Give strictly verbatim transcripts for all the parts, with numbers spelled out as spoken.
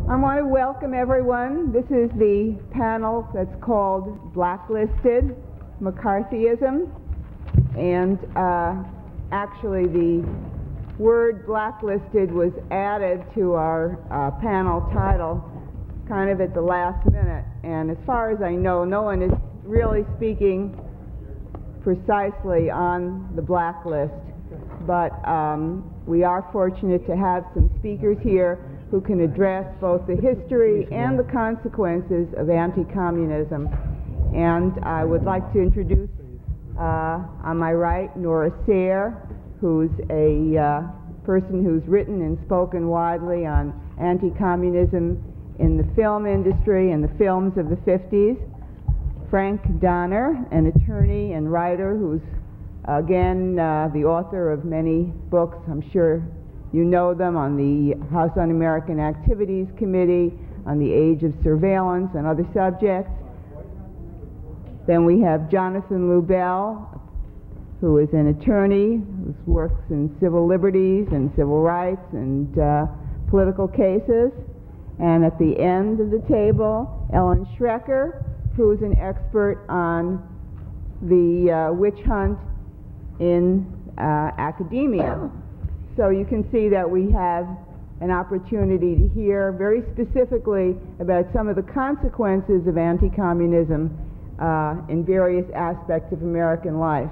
I want to welcome everyone. This is the panel that's called Blacklisted, McCarthyism, and uh, actually the word blacklisted was added to our uh, panel title kind of at the last minute, and as far as I know, no one is really speaking precisely on the blacklist, but um, we are fortunate to have some speakers here who can address both the history and the consequences of anti-communism. And I would like to introduce, uh, on my right, Nora Sayre, who's a uh, person who's written and spoken widely on anti-communism in the film industry and the films of the fifties. Frank Donner, an attorney and writer who's, again, uh, the author of many books. I'm sure you know them, on the House Un-American Activities Committee, on the Age of Surveillance, and other subjects. Then we have Jonathan Lubell, who is an attorney who works in civil liberties and civil rights and uh, political cases. And at the end of the table, Ellen Schrecker, who is an expert on the uh, witch hunt in uh, academia. So you can see that we have an opportunity to hear very specifically about some of the consequences of anti-communism uh, in various aspects of American life.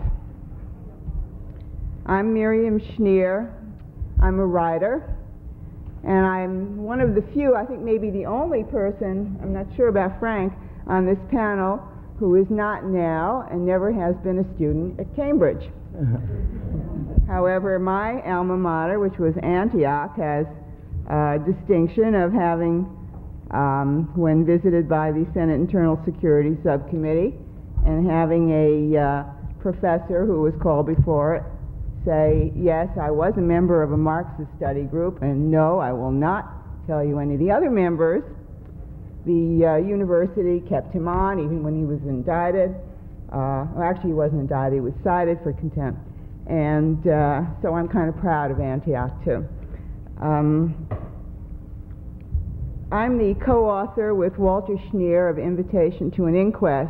I'm Miriam Schneer. I'm a writer, and I'm one of the few, I think maybe the only person, I'm not sure about Frank, on this panel who is not now and never has been a student at Cambridge. However, my alma mater, which was Antioch, has a distinction of having, um, when visited by the Senate Internal Security Subcommittee, and having a uh, professor who was called before it say, yes, I was a member of a Marxist study group, and no, I will not tell you any of the other members. The uh, university kept him on even when he was indicted. Uh, well, actually, he wasn't indicted. He was cited for contempt. And uh, so I'm kind of proud of Antioch, too. Um, I'm the co-author with Walter Schneer of Invitation to an Inquest.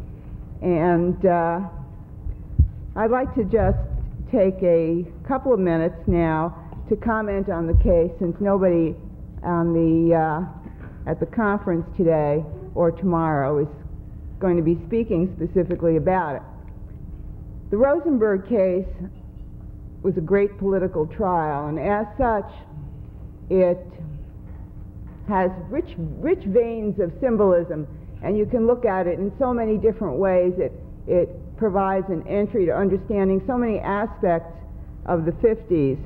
And uh, I'd like to just take a couple of minutes now to comment on the case, since nobody on the, uh, at the conference today or tomorrow is going to be speaking specifically about it. The Rosenberg case was a great political trial, and as such, it has rich, rich veins of symbolism, and you can look at it in so many different ways. It, it provides an entry to understanding so many aspects of the fifties.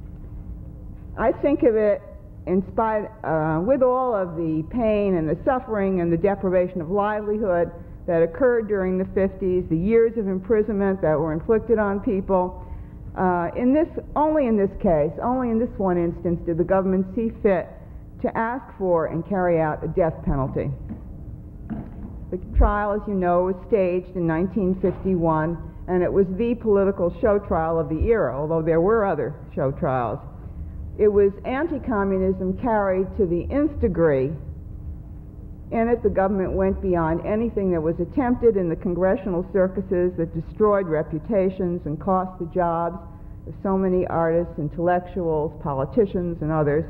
I think of it in spite, uh, with all of the pain and the suffering and the deprivation of livelihood that occurred during the fifties, the years of imprisonment that were inflicted on people. Uh, in this, only in this case, only in this one instance did the government see fit to ask for and carry out a death penalty. The trial, as you know, was staged in nineteen fifty-one, and it was the political show trial of the era, although there were other show trials. It was anti-communism carried to the nth degree. In it, the government went beyond anything that was attempted in the congressional circuses that destroyed reputations and cost the jobs of so many artists, intellectuals, politicians, and others.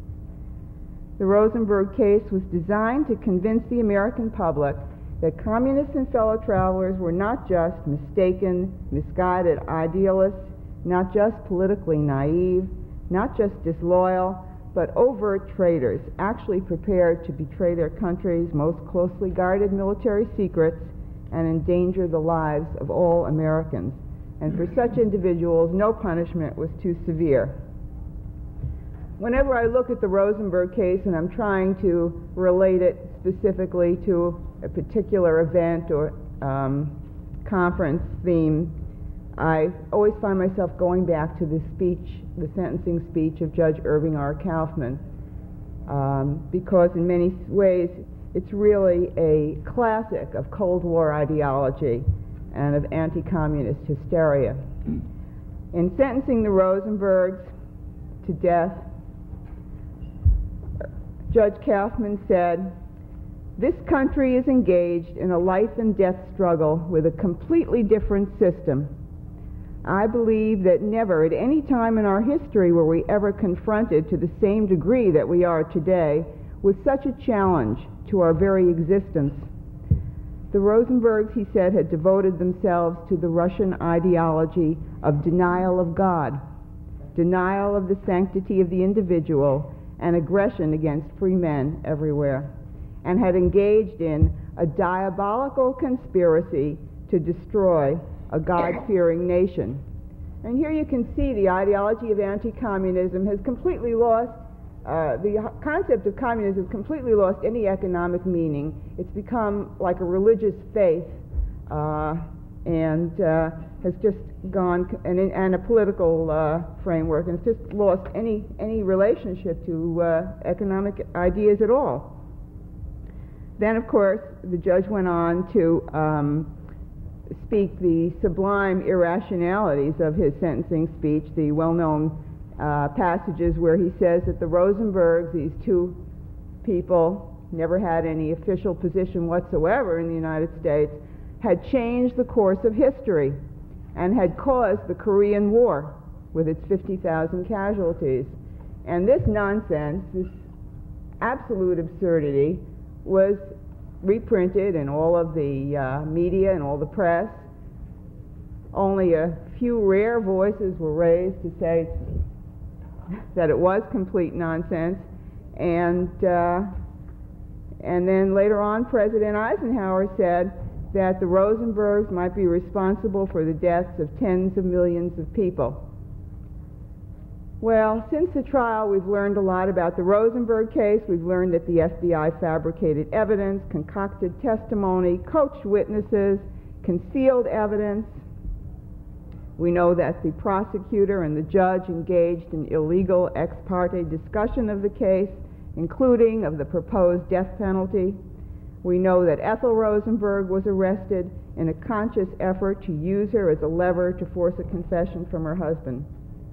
The Rosenberg case was designed to convince the American public that communists and fellow travelers were not just mistaken, misguided idealists, not just politically naive, not just disloyal, but overt traitors, actually prepared to betray their country's most closely guarded military secrets and endanger the lives of all Americans. And for such individuals, no punishment was too severe. Whenever I look at the Rosenberg case and I'm trying to relate it specifically to a particular event or um, conference theme, I always find myself going back to the speech, the sentencing speech of Judge Irving R. Kaufman, um, because in many ways it's really a classic of Cold War ideology and of anti-communist hysteria. In sentencing the Rosenbergs to death, Judge Kaufman said, "This country is engaged in a life and death struggle with a completely different system. I believe that never at any time in our history were we ever confronted to the same degree that we are today with such a challenge to our very existence." The Rosenbergs, he said, had devoted themselves to the Russian ideology of denial of God, denial of the sanctity of the individual, and aggression against free men everywhere, and had engaged in a diabolical conspiracy to destroy a God-fearing nation. And here you can see the ideology of anti-communism has completely lost, uh, the concept of communism has completely lost any economic meaning. It's become like a religious faith uh, and uh, has just gone, and, and a political uh, framework, and it's just lost any, any relationship to uh, economic ideas at all. Then, of course, the judge went on to um, speak the sublime irrationalities of his sentencing speech, the well-known uh, passages where he says that the Rosenbergs, these two people, never had any official position whatsoever in the United States, had changed the course of history and had caused the Korean War with its fifty thousand casualties. And this nonsense, this absolute absurdity, was reprinted in all of the uh, media and all the press. Only a few rare voices were raised to say that it was complete nonsense. And, uh, and then later on, President Eisenhower said that the Rosenbergs might be responsible for the deaths of tens of millions of people. Well, since the trial, we've learned a lot about the Rosenberg case. We've learned that the F B I fabricated evidence, concocted testimony, coached witnesses, concealed evidence. We know that the prosecutor and the judge engaged in illegal ex parte discussion of the case, including of the proposed death penalty. We know that Ethel Rosenberg was arrested in a conscious effort to use her as a lever to force a confession from her husband.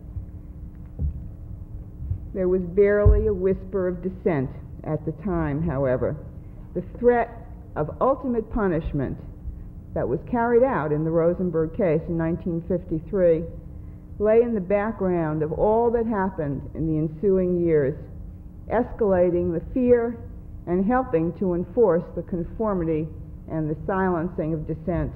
There was barely a whisper of dissent at the time, however. The threat of ultimate punishment that was carried out in the Rosenberg case in nineteen fifty-three lay in the background of all that happened in the ensuing years, escalating the fear and helping to enforce the conformity and the silencing of dissent.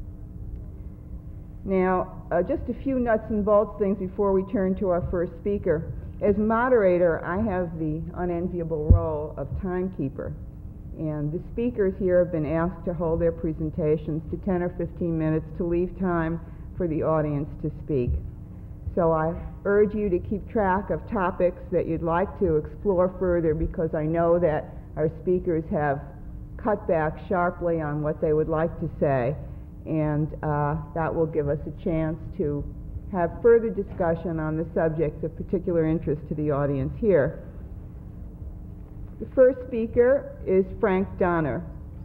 Now, uh, just a few nuts and bolts things before we turn to our first speaker. As moderator, I have the unenviable role of timekeeper, and the speakers here have been asked to hold their presentations to ten or fifteen minutes to leave time for the audience to speak. So I urge you to keep track of topics that you'd like to explore further, because I know that our speakers have cut back sharply on what they would like to say, and uh, that will give us a chance to have further discussion on the subjects of particular interest to the audience here. The first speaker is Frank Donner,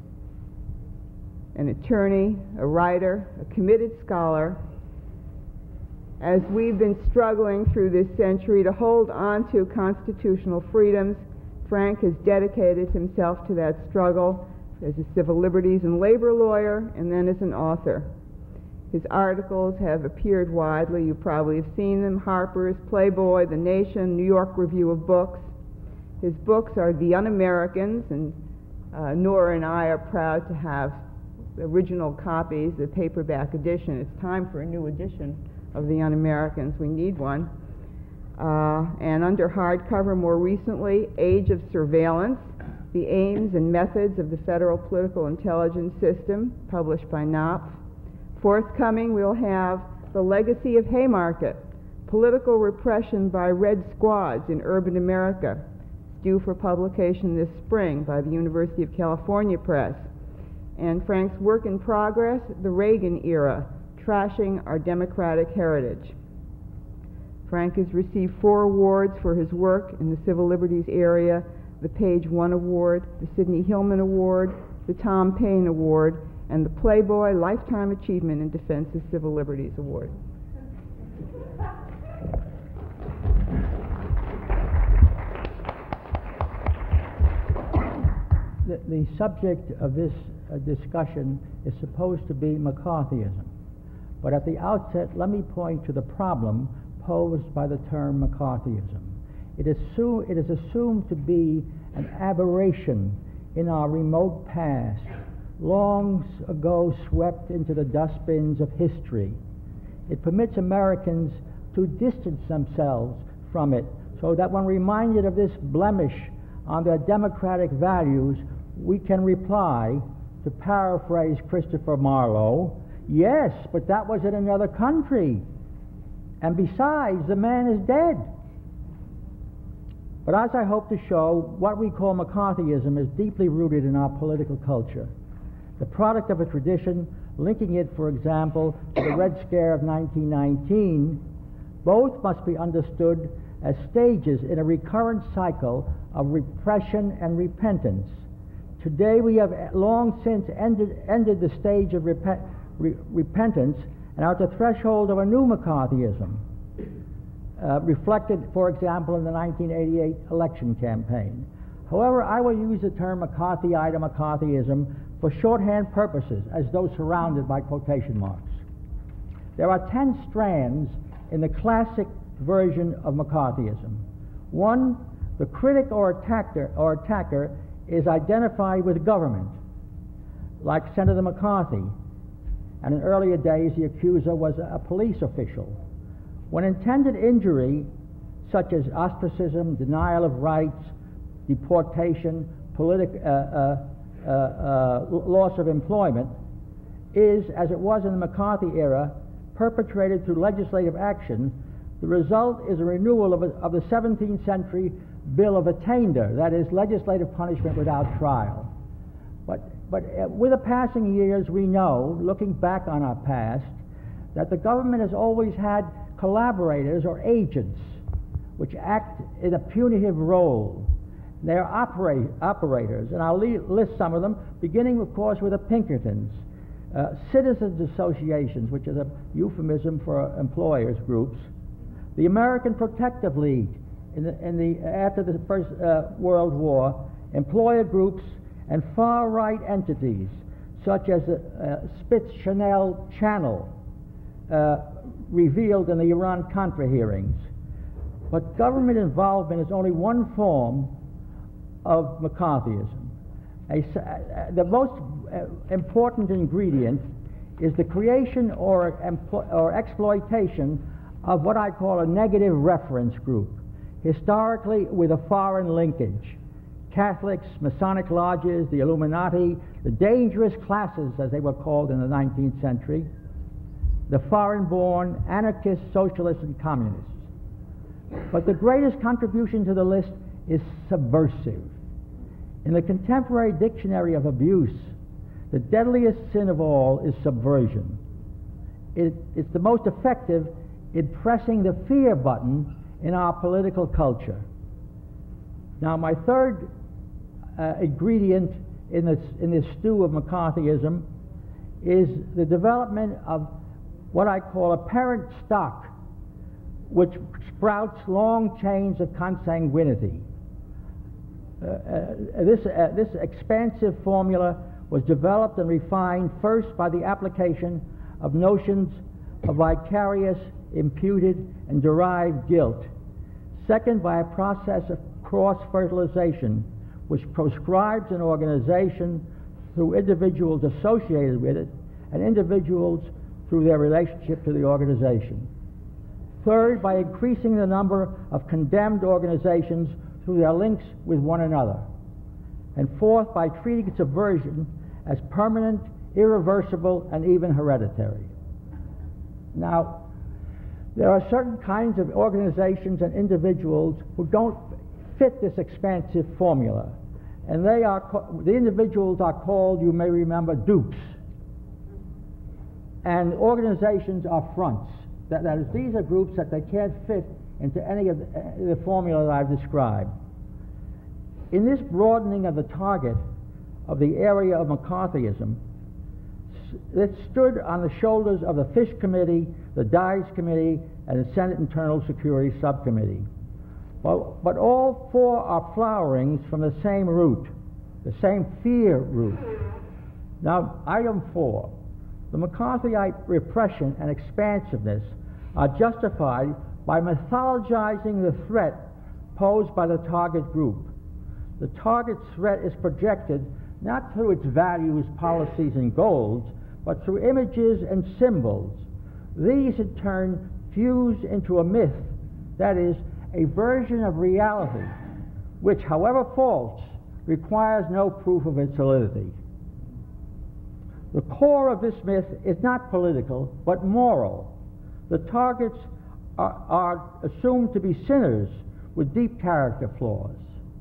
an attorney, a writer, a committed scholar. As we've been struggling through this century to hold on to constitutional freedoms, Frank has dedicated himself to that struggle as a civil liberties and labor lawyer, and then as an author. His articles have appeared widely. You probably have seen them: Harper's, Playboy, The Nation, New York Review of Books. His books are The Un-Americans, and uh, Nora and I are proud to have original copies, the paperback edition. It's time for a new edition of The Un-Americans. We need one. Uh, and under hardcover more recently, Age of Surveillance, The Aims and Methods of the Federal Political Intelligence System, published by Knopf. Forthcoming, we'll have The Legacy of Haymarket, Political Repression by Red Squads in Urban America, due for publication this spring by the University of California Press. And Frank's work in progress, The Reagan Era, Trashing Our Democratic Heritage. Frank has received four awards for his work in the civil liberties area: the Page One Award, the Sidney Hillman Award, the Tom Paine Award, and the Playboy Lifetime Achievement in Defense of Civil Liberties Award. the, the subject of this uh, discussion is supposed to be McCarthyism. But at the outset, let me point to the problem posed by the term McCarthyism. It is, assume, it is assumed to be an aberration in our remote past, long ago swept into the dustbins of history. It permits Americans to distance themselves from it, so that when reminded of this blemish on their democratic values, we can reply, to paraphrase Christopher Marlowe, yes, but that was in another country. And besides, the man is dead. But as I hope to show, what we call McCarthyism is deeply rooted in our political culture, the product of a tradition linking it, for example, to the Red Scare of nineteen nineteen. Both must be understood as stages in a recurrent cycle of repression and repentance. Today we have long since ended, ended the stage of rep re repentance and are at the threshold of a new McCarthyism, uh, reflected, for example, in the nineteen eighty-eight election campaign. However, I will use the term McCarthyite or McCarthyism for shorthand purposes, as though surrounded by quotation marks. There are ten strands in the classic version of McCarthyism. One, the critic or attacker, or attacker is identified with government, like Senator McCarthy, and in earlier days the accuser was a police official. When intended injury, such as ostracism, denial of rights, deportation, politic, uh, uh, uh, uh, loss of employment, is, as it was in the McCarthy era, perpetrated through legislative action, the result is a renewal of, a, of the seventeenth century Bill of Attainder, that is, legislative punishment without trial. But, but uh, with the passing years, we know, looking back on our past, that the government has always had collaborators or agents which act in a punitive role. They are operate, operators, and I'll list some of them, beginning, of course, with the Pinkertons, uh, citizens associations, which is a euphemism for employers groups, the American Protective League, in the, in the, after the First uh, World War, employer groups, and far-right entities, such as the uh, Spitz-Chanel Channel, uh, revealed in the Iran-Contra hearings. But government involvement is only one form of McCarthyism. A, uh, the most uh, important ingredient is the creation or, or exploitation of what I call a negative reference group, historically with a foreign linkage. Catholics, Masonic lodges, the Illuminati, the dangerous classes as they were called in the nineteenth century, the foreign-born anarchists, socialists, and communists. But the greatest contribution to the list is subversive. In the contemporary dictionary of abuse, the deadliest sin of all is subversion. It, it's the most effective in pressing the fear button in our political culture. Now, my third uh, ingredient in this, in this stew of McCarthyism is the development of what I call a parent stock, which sprouts long chains of consanguinity. Uh, uh, this, uh, this expansive formula was developed and refined first by the application of notions of vicarious, imputed, and derived guilt. Second, by a process of cross-fertilization, which proscribes an organization through individuals associated with it and individuals through their relationship to the organization. Third, by increasing the number of condemned organizations through their links with one another. And fourth, by treating subversion as permanent, irreversible, and even hereditary. Now, there are certain kinds of organizations and individuals who don't fit this expansive formula, and they are the individuals are called, you may remember, dupes, and organizations are fronts. That, that is, these are groups that they can't fit into any of the, uh, the formula that I've described. In this broadening of the target of the area of McCarthyism, it stood on the shoulders of the Fish Committee, the Dies Committee, and the Senate Internal Security Subcommittee. But, but all four are flowerings from the same root. the same fear root. Now, item four, the McCarthyite repression and expansiveness are justified by mythologizing the threat posed by the target group. The target threat is projected not through its values, policies, and goals, but through images and symbols. These, in turn, fuse into a myth, that is, a version of reality, which, however false, requires no proof of its validity. The core of this myth is not political, but moral. The targets are, are assumed to be sinners with deep character flaws.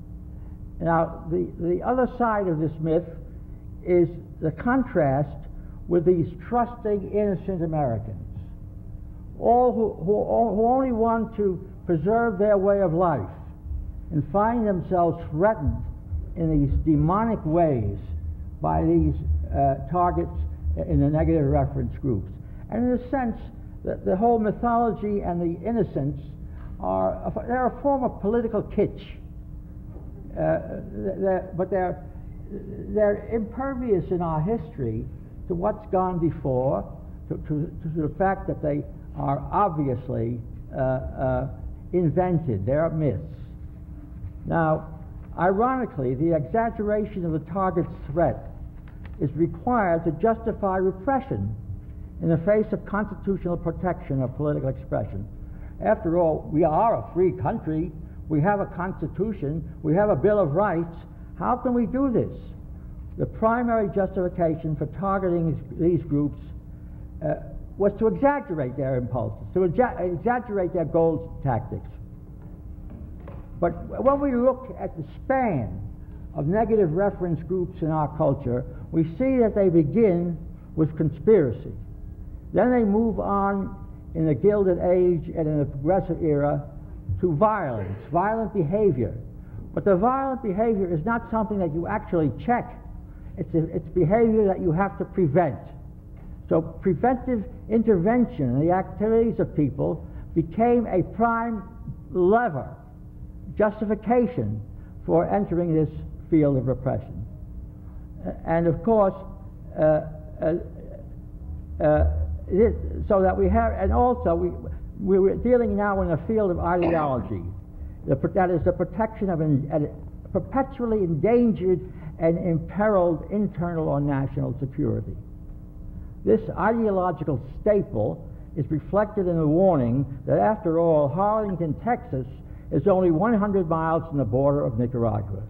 Now, the, the other side of this myth is the contrast with these trusting, innocent Americans, all who, who, who only want to preserve their way of life and find themselves threatened in these demonic ways by these uh, targets in the negative reference groups. And in a sense, the, the whole mythology and the innocence are a, they're a form of political kitsch. Uh, they're, but they're, they're impervious in our history to what's gone before, to, to, to the fact that they are obviously uh, uh, invented. They're myths. Now, ironically, the exaggeration of the target's threat is required to justify repression in the face of constitutional protection of political expression. After all, we are a free country. We have a constitution. We have a Bill of Rights. How can we do this? The primary justification for targeting these groups uh, was to exaggerate their impulses, to exa exaggerate their goals and tactics. But when we look at the span of negative reference groups in our culture, we see that they begin with conspiracy. Then they move on in the Gilded Age and in the Progressive Era to violence, violent behavior. But the violent behavior is not something that you actually check. It's, a, it's behavior that you have to prevent. So preventive intervention in the activities of people became a prime lever, justification for entering this field of repression. Uh, and of course, uh, uh, uh, it, so that we have, and also we, we're dealing now in a field of ideology. The, that is the protection of an, a perpetually endangered and imperiled internal or national security. This ideological staple is reflected in the warning that, after all, Harlingen, Texas, is only one hundred miles from the border of Nicaragua.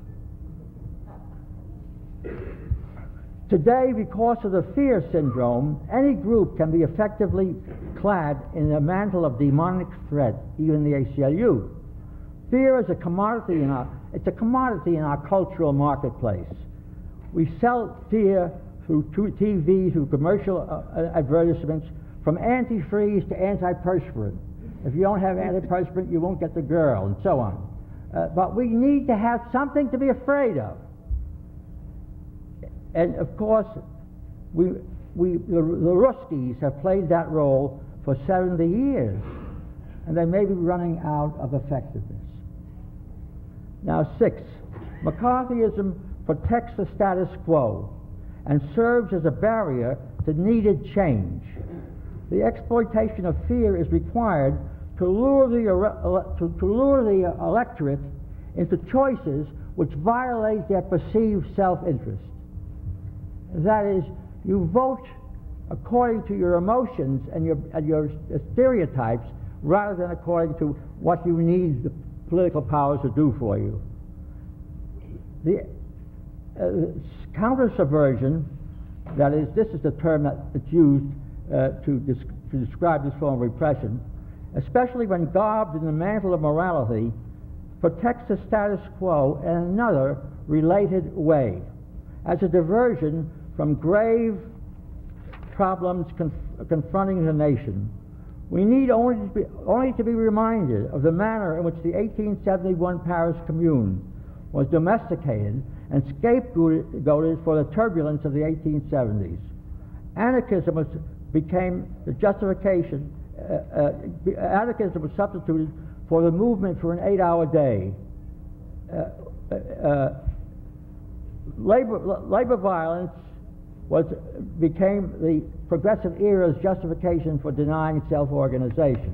Today, because of the fear syndrome, any group can be effectively clad in the mantle of demonic threat, even the A C L U. Fear is a commodity in our, it's a commodity in our cultural marketplace. We sell fear through T V, through commercial uh, advertisements, from antifreeze to antiperspirant. If you don't have antiperspirant, you won't get the girl, and so on. Uh, but we need to have something to be afraid of. And of course, we, we, the, the Ruskies have played that role for seventy years, and they may be running out of effectiveness. Now, six, McCarthyism protects the status quo and serves as a barrier to needed change. The exploitation of fear is required to lure the, to, to lure the electorate into choices which violate their perceived self-interest. That is, you vote according to your emotions and your, and your stereotypes rather than according to what you need the political powers to do for you. The uh, counter-subversion, that is, this is the term that, that's used uh, to, dis to describe this form of repression, especially when garbed in the mantle of morality, protects the status quo in another related way, as a diversion from grave problems conf confronting the nation. We need only to, be, only to be reminded of the manner in which the eighteen seventy-one Paris Commune was domesticated and scapegoated for the turbulence of the eighteen seventies. Anarchism was, became the justification, uh, uh, anarchism was substituted for the movement for an eight-hour day. Uh, uh, labor, labor violence was, became the progressive era's justification for denying self-organization.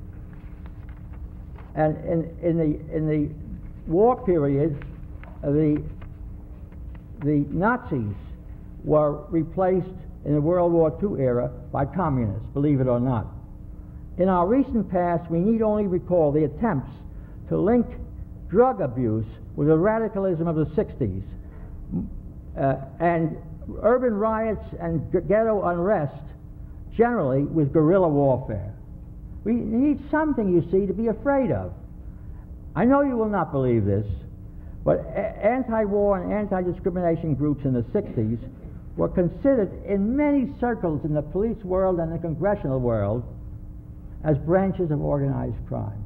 And in, in, the, in the war period, uh, the, the Nazis were replaced in the World War Two era by communists, believe it or not. In our recent past, we need only recall the attempts to link drug abuse with the radicalism of the sixties uh, and urban riots and ghetto unrest generally with guerrilla warfare. We need something, you see, to be afraid of. I know you will not believe this, but anti-war and anti-discrimination groups in the sixties were considered in many circles in the police world and the congressional world as branches of organized crime.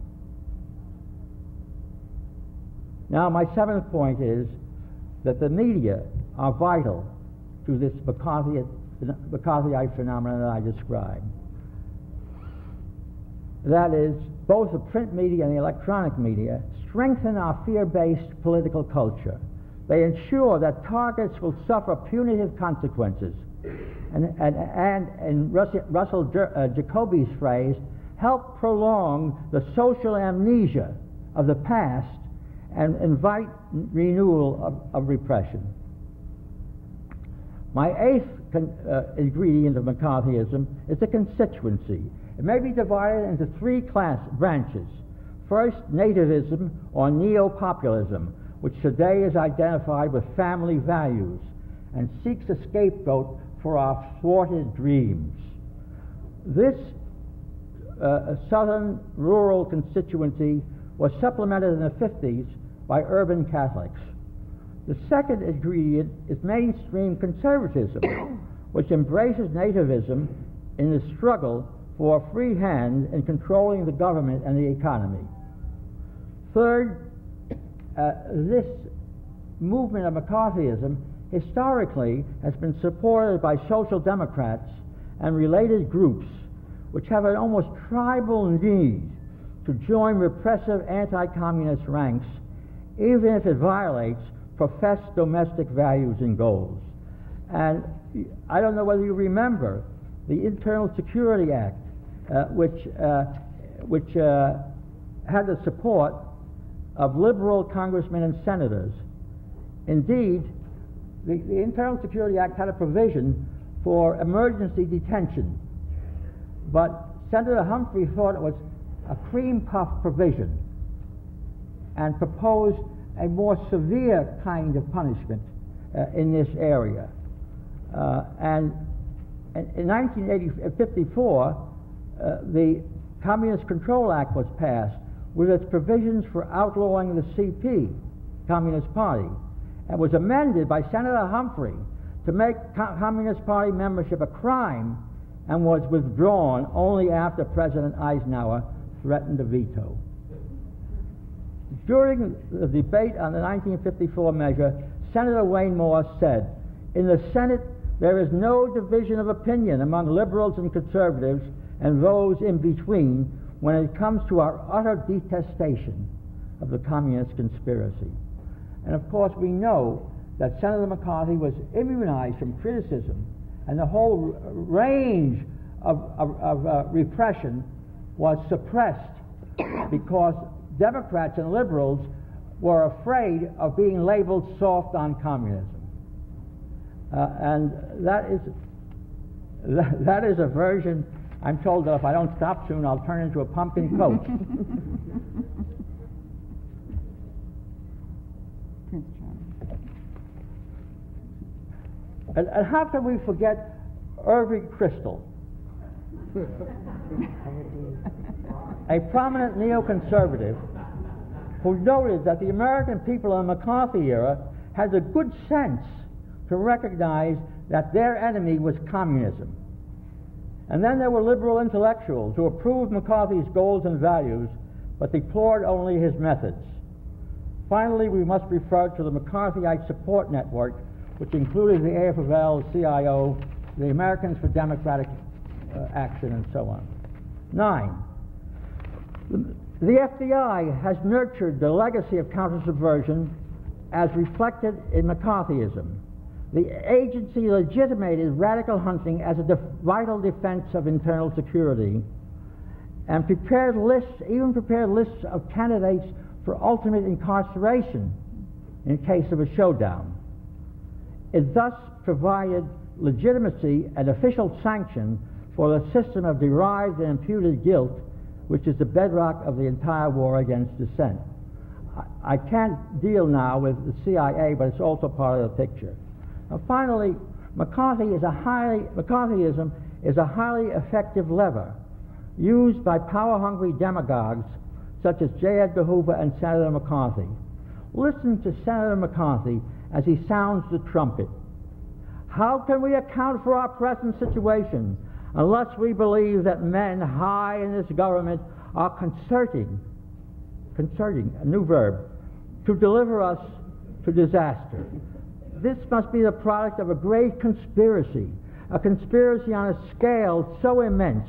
Now, my seventh point is that the media are vital to this McCarthy, McCarthyite phenomenon that I described. That is, both the print media and the electronic media strengthen our fear-based political culture. They ensure that targets will suffer punitive consequences. And, and, and in Russell, Russell uh, Jacoby's phrase, help prolong the social amnesia of the past and invite renewal of, of repression. My eighth con, uh, ingredient of McCarthyism is the constituency. It may be divided into three class branches. First, nativism or neo-populism, which today is identified with family values and seeks a scapegoat for our thwarted dreams. This uh, southern rural constituency was supplemented in the fifties by urban Catholics. The second ingredient is mainstream conservatism, which embraces nativism in the struggle for a free hand in controlling the government and the economy. Third, uh, this movement of McCarthyism historically has been supported by social democrats and related groups which have an almost tribal need to join repressive anti-communist ranks, even if it violates professed domestic values and goals. And I don't know whether you remember the Internal Security Act, uh, which, uh, which uh, had the support of liberal congressmen and senators. Indeed, the, the Internal Security Act had a provision for emergency detention, but Senator Humphrey thought it was a cream puff provision and proposed a more severe kind of punishment uh, in this area. Uh, and, and in nineteen fifty-four, uh, the Communist Control Act was passed with its provisions for outlawing the C P, Communist Party, and was amended by Senator Humphrey to make Co- Communist Party membership a crime, and was withdrawn only after President Eisenhower threatened a veto. During the debate on the nineteen fifty-four measure, Senator Wayne Morse said, "In the Senate, there is no division of opinion among liberals and conservatives and those in between when it comes to our utter detestation of the communist conspiracy." And of course, we know that Senator McCarthy was immunized from criticism, and the whole r- range of, of, of uh, repression was suppressed because Democrats and liberals were afraid of being labeled soft on communism. Uh, and that is, that, that is a version. I'm told that if I don't stop soon, I'll turn into a pumpkin coach. and, and how can we forget Irving Kristol, a prominent neoconservative who noted that the American people in the McCarthy era had the good sense to recognize that their enemy was communism. And then there were liberal intellectuals who approved McCarthy's goals and values, but deplored only his methods. Finally, we must refer to the McCarthyite support network, which included the A F L, C I O, the Americans for Democratic uh, Action, and so on. Nine, the, the F B I has nurtured the legacy of counter-subversion as reflected in McCarthyism. The agency legitimated radical hunting as a def vital defense of internal security, and prepared lists, even prepared lists of candidates for ultimate incarceration in case of a showdown. It thus provided legitimacy and official sanction for the system of derived and imputed guilt, which is the bedrock of the entire war against dissent. I, I can't deal now with the C I A, but it's also part of the picture. Now, finally, McCarthy is a highly, McCarthyism is a highly effective lever used by power-hungry demagogues such as J. Edgar Hoover and Senator McCarthy. Listen to Senator McCarthy as he sounds the trumpet. How can we account for our present situation unless we believe that men high in this government are concerting, concerting, a new verb, to deliver us to disaster? This must be the product of a great conspiracy, a conspiracy on a scale so immense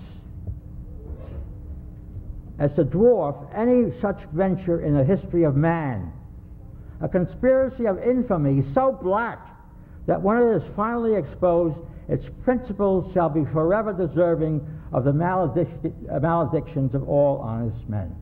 as to dwarf any such venture in the history of man. A conspiracy of infamy so black that when it is finally exposed, its principles shall be forever deserving of the maledic maledictions of all honest men.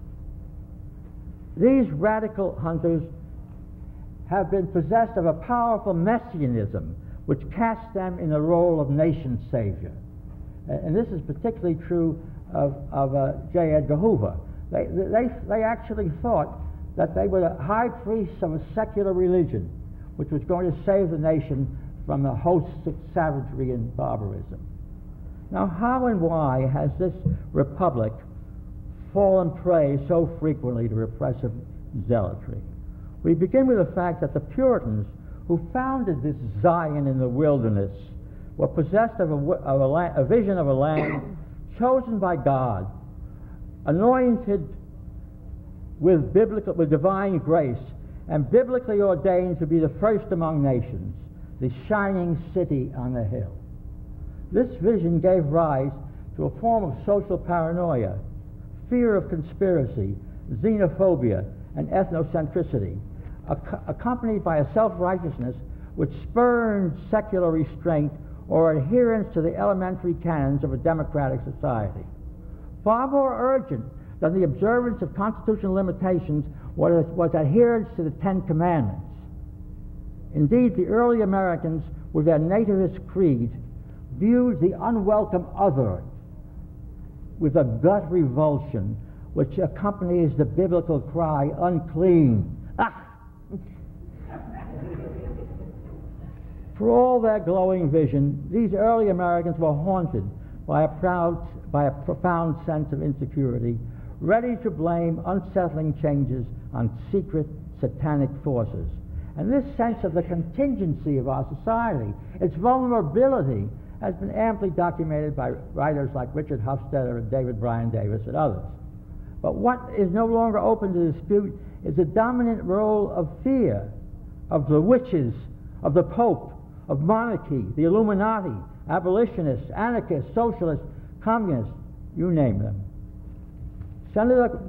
These radical hunters have been possessed of a powerful messianism which casts them in the role of nation savior. And this is particularly true of, of uh, J. Edgar Hoover. They, they, they actually thought that they were the high priests of a secular religion which was going to save the nation from the hosts of savagery and barbarism. Now, how and why has this republic fallen prey so frequently to repressive zealotry? We begin with the fact that the Puritans who founded this Zion in the wilderness were possessed of a, of a, land, a vision of a land chosen by God, anointed with biblical, with divine grace, and biblically ordained to be the first among nations, the shining city on the hill. This vision gave rise to a form of social paranoia, fear of conspiracy, xenophobia, and ethnocentricity, ac accompanied by a self-righteousness which spurned secular restraint or adherence to the elementary canons of a democratic society. Far more urgent than the observance of constitutional limitations was, was adherence to the Ten Commandments. Indeed, the early Americans, with their nativist creed, viewed the unwelcome other with a gut revulsion which accompanies the biblical cry, unclean. Ah! For all their glowing vision, these early Americans were haunted by a, proud, by a profound sense of insecurity, ready to blame unsettling changes on secret satanic forces. And this sense of the contingency of our society, its vulnerability, has been amply documented by writers like Richard Hofstadter and David Bryan Davis and others. But what is no longer open to dispute is the dominant role of fear, of the witches, of the Pope, of monarchy, the Illuminati, abolitionists, anarchists, socialists, communists, you name them. Senator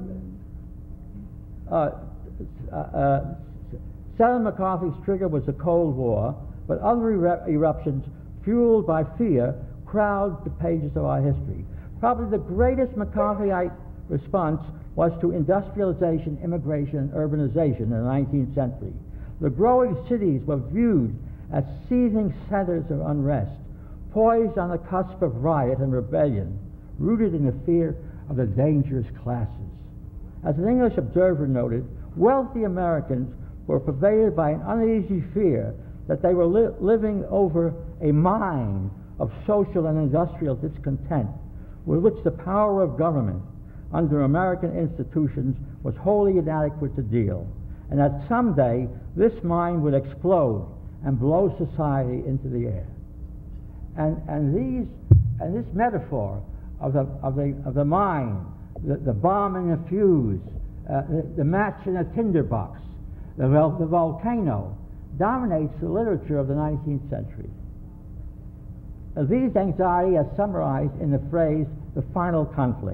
uh, uh, uh, Senator McCarthy's trigger was the Cold War, but other eru eruptions fueled by fear crowd the pages of our history. Probably the greatest McCarthyite response was to industrialization, immigration, and urbanization in the nineteenth century. The growing cities were viewed as seething centers of unrest, poised on the cusp of riot and rebellion, rooted in the fear of the dangerous classes. As an English observer noted, wealthy Americans were pervaded by an uneasy fear that they were li living over a mine of social and industrial discontent with which the power of government under American institutions was wholly inadequate to deal, and that someday this mine would explode and blow society into the air. And, and, these, and this metaphor of the, of the, of the mine, the, the bomb in the fuse, uh, the, the match in a tinderbox, the, the volcano, dominates the literature of the nineteenth century. Uh, these anxieties are summarized in the phrase, the final conflict,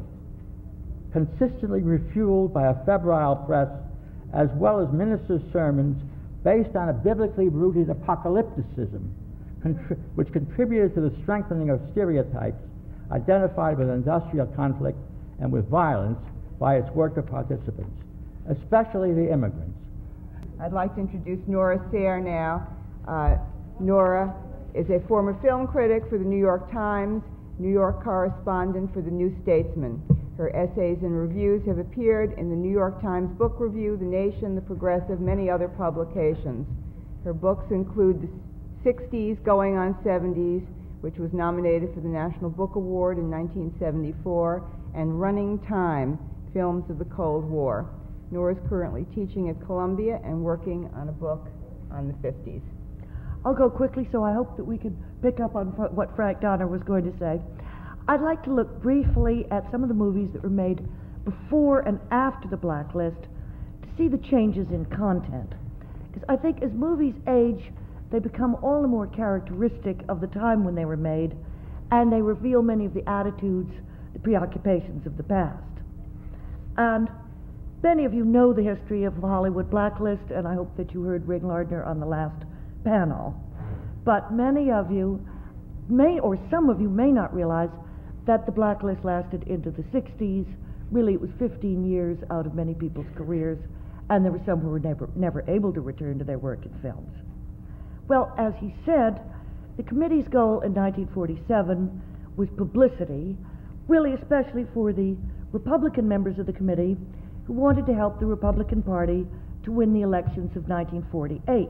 consistently refueled by a febrile press, as well as ministers' sermons based on a biblically rooted apocalypticism, contri- which contributed to the strengthening of stereotypes identified with industrial conflict and with violence by its worker participants, especially the immigrants. I'd like to introduce Nora Sayre now. Uh, Nora is a former film critic for the New York Times, New York correspondent for the New Statesman. Her essays and reviews have appeared in the New York Times Book Review, The Nation, The Progressive, many other publications. Her books include The sixties Going on seventies, which was nominated for the National Book Award in nineteen seventy-four, and Running Time, Films of the Cold War. Nora is currently teaching at Columbia and working on a book on the fifties. I'll go quickly, so I hope that we can pick up on fr- what Frank Donner was going to say. I'd like to look briefly at some of the movies that were made before and after the Blacklist to see the changes in content. Because I think as movies age, they become all the more characteristic of the time when they were made, and they reveal many of the attitudes, the preoccupations of the past. And many of you know the history of the Hollywood Blacklist, and I hope that you heard Ring Lardner on the last panel. But many of you may, or some of you may not realize that the Blacklist lasted into the sixties. Really, it was fifteen years out of many people's careers, and there were some who were never, never able to return to their work in films. Well, as he said, the committee's goal in nineteen forty-seven was publicity, really especially for the Republican members of the committee who wanted to help the Republican Party to win the elections of nineteen forty-eight.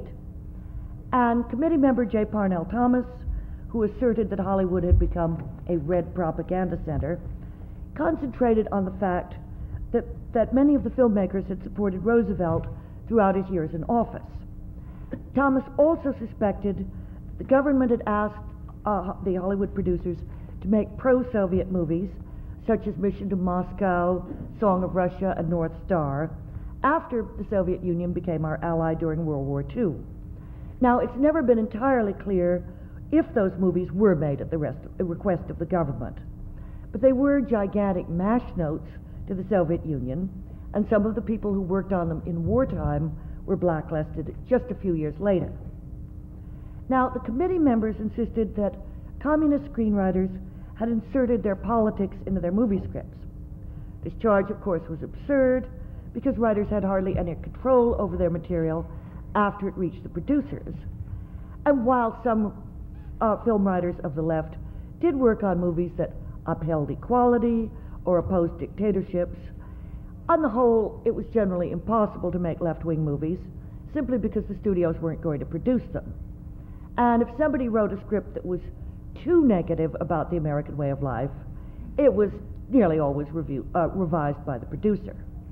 And committee member J. Parnell Thomas, who asserted that Hollywood had become a red propaganda center, concentrated on the fact that, that many of the filmmakers had supported Roosevelt throughout his years in office. Thomas also suspected the government had asked uh, the Hollywood producers to make pro-Soviet movies, such as Mission to Moscow, Song of Russia, and North Star, after the Soviet Union became our ally during World War Two. Now, it's never been entirely clear if those movies were made at the rest, request of the government. But they were gigantic mash notes to the Soviet Union, and some of the people who worked on them in wartime were blacklisted just a few years later. Now, the committee members insisted that communist screenwriters had inserted their politics into their movie scripts. This charge, of course, was absurd because writers had hardly any control over their material after it reached the producers. And while some Uh, film writers of the left did work on movies that upheld equality or opposed dictatorships, on the whole, it was generally impossible to make left-wing movies simply because the studios weren't going to produce them. And if somebody wrote a script that was too negative about the American way of life, it was nearly always review, uh, revised by the producer.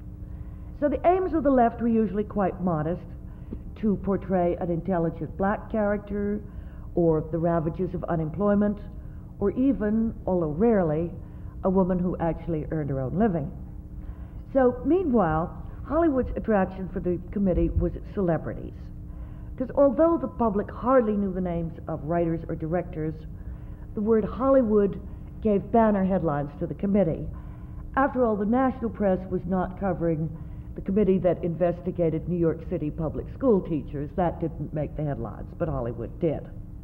So the aims of the left were usually quite modest: to portray an intelligent black character, or the ravages of unemployment, or even, although rarely, a woman who actually earned her own living. So, meanwhile, Hollywood's attraction for the committee was its celebrities. Because although the public hardly knew the names of writers or directors, the word Hollywood gave banner headlines to the committee. After all, the national press was not covering the committee that investigated New York City public school teachers. That didn't make the headlines, but Hollywood did.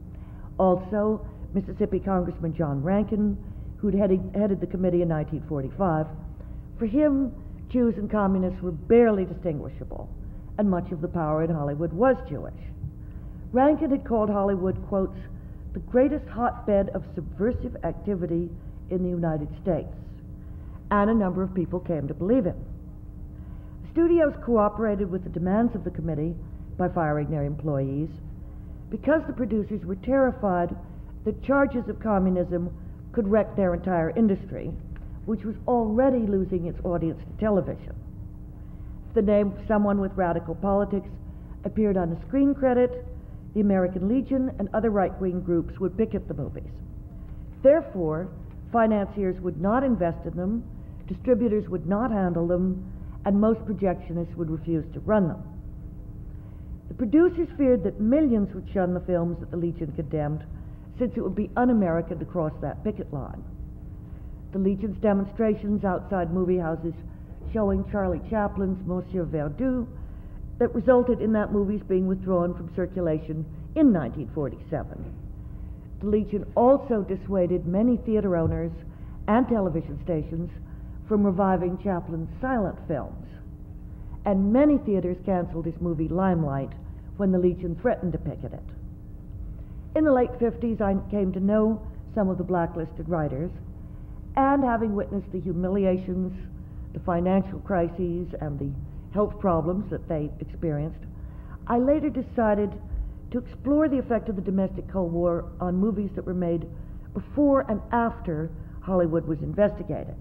Also, Mississippi Congressman John Rankin, who'd headed, headed the committee in nineteen forty-five, for him, Jews and communists were barely distinguishable, and much of the power in Hollywood was Jewish. Rankin had called Hollywood, quotes, the greatest hotbed of subversive activity in the United States, and a number of people came to believe him. Studios cooperated with the demands of the committee by firing their employees, because the producers were terrified that charges of communism could wreck their entire industry, which was already losing its audience to television. If the name of someone with radical politics appeared on a screen credit, the American Legion and other right-wing groups would picket the movies. Therefore, financiers would not invest in them, distributors would not handle them, and most projectionists would refuse to run them. The producers feared that millions would shun the films that the Legion condemned, since it would be un-American to cross that picket line. The Legion's demonstrations outside movie houses showing Charlie Chaplin's Monsieur Verdoux that resulted in that movies being withdrawn from circulation in nineteen forty-seven. The Legion also dissuaded many theater owners and television stations from reviving Chaplin's silent films, and many theaters canceled his movie Limelight when the Legion threatened to picket it. In the late fifties, I came to know some of the Blacklisted writers, and having witnessed the humiliations, the financial crises, and the health problems that they experienced, I later decided to explore the effect of the domestic Cold War on movies that were made before and after Hollywood was investigated.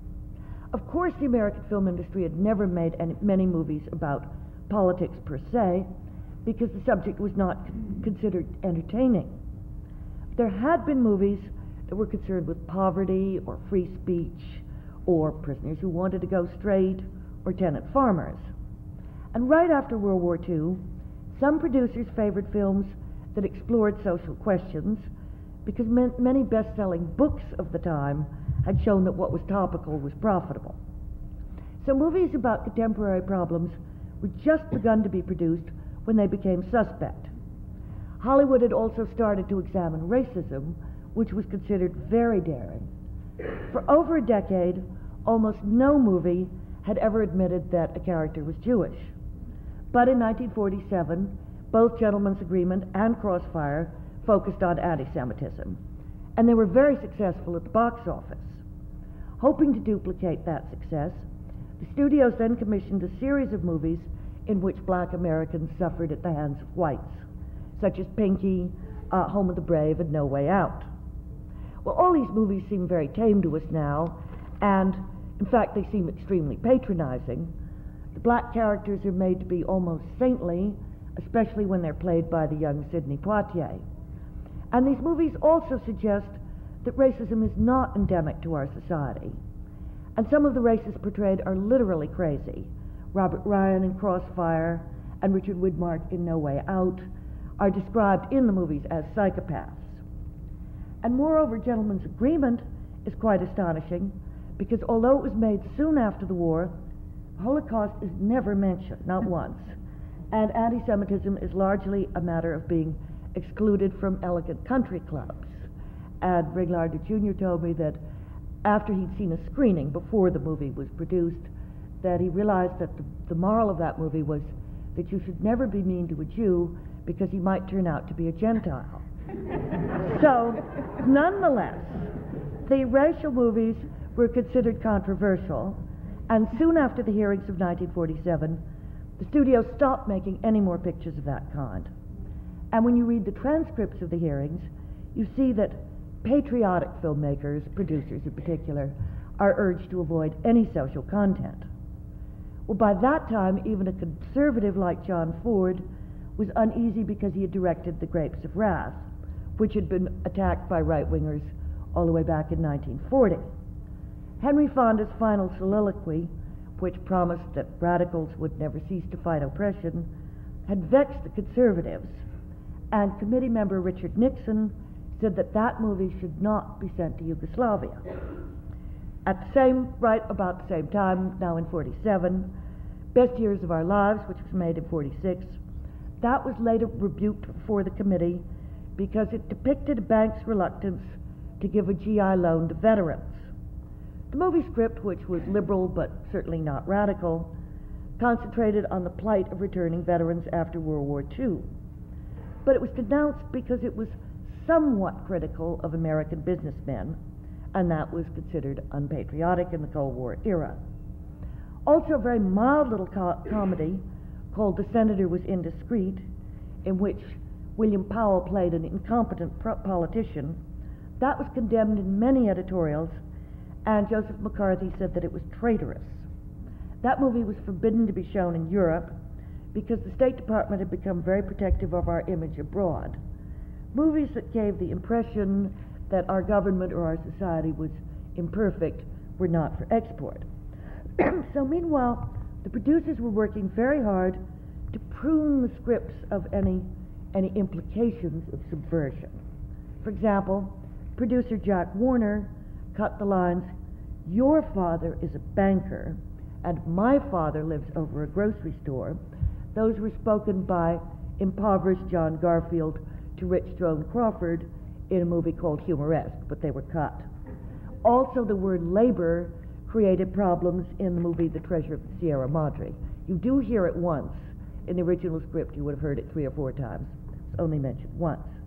Of course, the American film industry had never made any, many movies about politics per se, because the subject was not con- considered entertaining. There had been movies that were concerned with poverty or free speech or prisoners who wanted to go straight or tenant farmers. And right after World War Two, some producers favored films that explored social questions because man- many best-selling books of the time had shown that what was topical was profitable. So movies about contemporary problems were just begun to be produced when they became suspect. Hollywood had also started to examine racism, which was considered very daring. For over a decade, almost no movie had ever admitted that a character was Jewish. But in nineteen forty-seven, both Gentlemen's Agreement and Crossfire focused on anti-Semitism, and they were very successful at the box office. Hoping to duplicate that success, the studios then commissioned a series of movies in which black Americans suffered at the hands of whites, such as Pinky, uh, Home of the Brave, and No Way Out. Well, all these movies seem very tame to us now, and in fact they seem extremely patronizing. The black characters are made to be almost saintly, especially when they're played by the young Sidney Poitier. And these movies also suggest that racism is not endemic to our society. And some of the races portrayed are literally crazy. Robert Ryan in Crossfire and Richard Widmark in No Way Out are described in the movies as psychopaths. And moreover, Gentlemen's Agreement is quite astonishing because although it was made soon after the war, the Holocaust is never mentioned, not once. And anti-Semitism is largely a matter of being excluded from elegant country clubs. And Riglarder Junior told me that after he'd seen a screening before the movie was produced, that he realized that the, the moral of that movie was that you should never be mean to a Jew because he might turn out to be a Gentile. So, nonetheless, the racial movies were considered controversial, and soon after the hearings of nineteen forty-seven, the studio stopped making any more pictures of that kind. And when you read the transcripts of the hearings, you see that patriotic filmmakers, producers in particular, are urged to avoid any social content. Well, by that time, even a conservative like John Ford was uneasy because he had directed The Grapes of Wrath, which had been attacked by right-wingers all the way back in nineteen forty. Henry Fonda's final soliloquy, which promised that radicals would never cease to fight oppression, had vexed the conservatives, and committee member Richard Nixon said that that movie should not be sent to Yugoslavia. At the same, right about the same time, now in forty-seven, Best Years of Our Lives, which was made in forty-six, that was later rebuked before the committee because it depicted a bank's reluctance to give a G I loan to veterans. The movie script, which was liberal but certainly not radical, concentrated on the plight of returning veterans after World War Two. But it was denounced because it was somewhat critical of American businessmen, and that was considered unpatriotic in the Cold War era. Also, a very mild little co- comedy called The Senator Was Indiscreet, in which William Powell played an incompetent pro- politician, that was condemned in many editorials, and Joseph McCarthy said that it was traitorous. That movie was forbidden to be shown in Europe because the State Department had become very protective of our image abroad. Movies that gave the impression that our government or our society was imperfect were not for export. So meanwhile, the producers were working very hard to prune the scripts of any, any implications of subversion. For example, producer Jack Warner cut the lines, "Your father is a banker, and my father lives over a grocery store," Those were spoken by impoverished John Garfield to Rich Strone Crawford in a movie called Humoresque, but they were cut. Also, the word labor created problems in the movie The Treasure of the Sierra Madre. You do hear it once. In the original script, you would have heard it three or four times. It's only mentioned once.